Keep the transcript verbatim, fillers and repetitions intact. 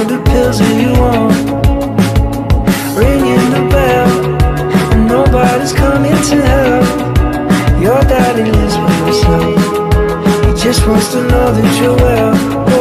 of the pills that you want. Ringing the bell, and nobody's coming to help. Your daddy lives by himself. He just wants to know that you're well.